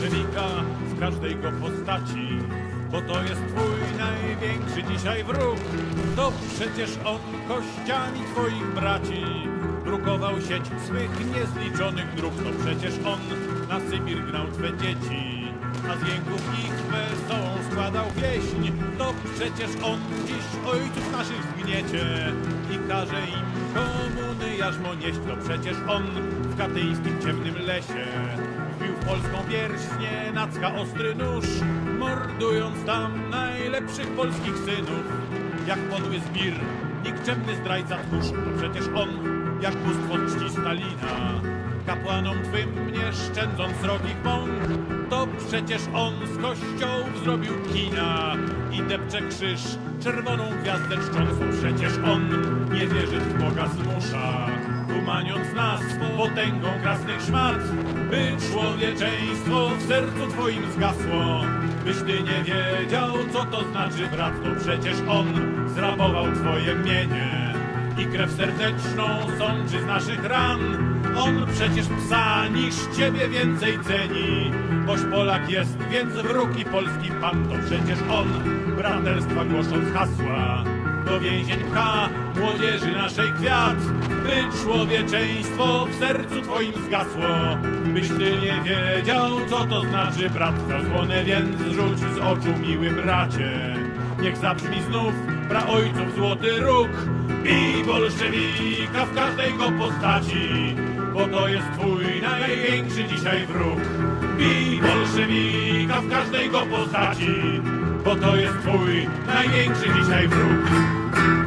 bolszewika w każdej go postaci, bo to jest twój największy dzisiaj wróg. To przecież on kościami twoich braci drukował sieć swych niezliczonych dróg. To przecież on na Sybir gnał twe dzieci, a z jęków ich wesołą składał pieśń. To przecież on dziś ojców naszych gniecie i każe im komuny jarzmo nieść. To przecież on w katyńskim ciemnym lesie wbił w polską pierś nienacka ostry nóż, mordując tam najlepszych polskich synów. Jak podły zbir, nikczemny zdrajca tchórz. To przecież on, jak bóstwo czci Stalina, kapłanom twym nie szczędząc srogich mąk. To przecież on z kościołów zrobił kina i depcze krzyż, czerwoną gwiazdę czczącą. Przecież on nie wierzyć w Boga zmusza, tumaniąc nas potęgą krasnych szmat, by człowieczeństwo w sercu twoim zgasło, byś ty nie wiedział, co to znaczy brat. To przecież on zrabował twoje mienie i krew serdeczną sączy z naszych ran. On przecież psa niż ciebie więcej ceni, boś Polak jest, więc wróg i polski pan. To przecież on braterstwa głosząc hasła do więzień pcha młodzieży naszej kwiat, by człowieczeństwo w sercu twoim zgasło, byś ty nie wiedział, co to znaczy brat. Zasłonę więc zrzuć z oczu, miły bracie, niech zabrzmi znów praojców złoty róg. Bij bolszewika w każdej go postaci, bo to jest twój największy dzisiaj wróg. Bij bolszewika w każdej go postaci, bo to jest twój największy dzisiaj wróg.